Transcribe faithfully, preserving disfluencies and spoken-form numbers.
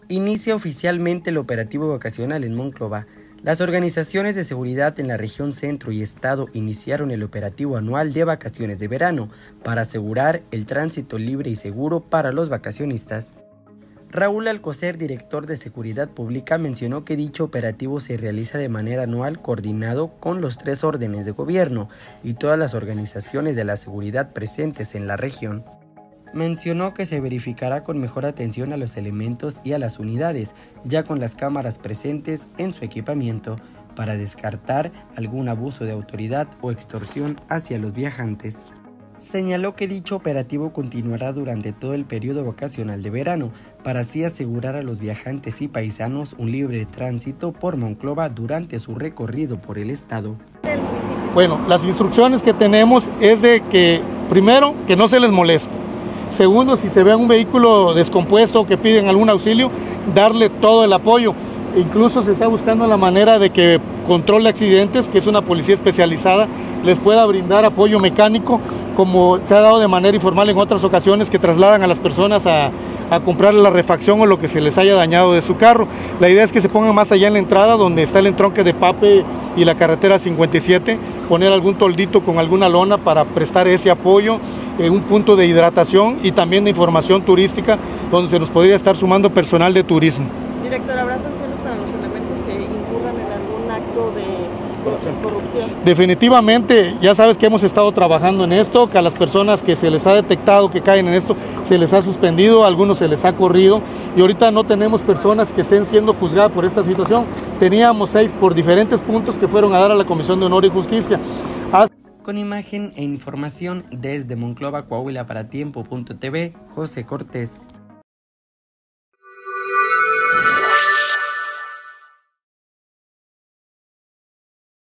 Inicia oficialmente el operativo vacacional en Monclova. Las organizaciones de seguridad en la región centro y estado iniciaron el operativo anual de vacaciones de verano para asegurar el tránsito libre y seguro para los vacacionistas. Raúl Alcocer, director de Seguridad Pública, mencionó que dicho operativo se realiza de manera anual coordinado con los tres órdenes de gobierno y todas las organizaciones de la seguridad presentes en la región. Mencionó que se verificará con mejor atención a los elementos y a las unidades, ya con las cámaras presentes en su equipamiento, para descartar algún abuso de autoridad o extorsión hacia los viajantes. Señaló que dicho operativo continuará durante todo el periodo vacacional de verano, para así asegurar a los viajantes y paisanos un libre tránsito por Monclova durante su recorrido por el estado. Bueno, las instrucciones que tenemos es de que, primero, que no se les moleste. Segundo, si se ve un vehículo descompuesto o que piden algún auxilio, darle todo el apoyo. Incluso se está buscando la manera de que Control de Accidentes, que es una policía especializada, les pueda brindar apoyo mecánico, como se ha dado de manera informal en otras ocasiones, que trasladan a las personas a, a comprar la refacción o lo que se les haya dañado de su carro. La idea es que se pongan más allá en la entrada, donde está el entronque de Pape y la carretera cincuenta y siete, poner algún toldito con alguna lona para prestar ese apoyo, eh, un punto de hidratación y también de información turística, donde se nos podría estar sumando personal de turismo. Director, ¿habrá sanciones para los elementos que incurran en algún acto de corrupción? Definitivamente, ya sabes que hemos estado trabajando en esto, que a las personas que se les ha detectado que caen en esto, se les ha suspendido, a algunos se les ha corrido, y ahorita no tenemos personas que estén siendo juzgadas por esta situación. Teníamos seis por diferentes puntos que fueron a dar a la Comisión de Honor y Justicia. Hasta... Con imagen e información desde Monclova, Coahuila, para tiempo punto t v, José Cortés.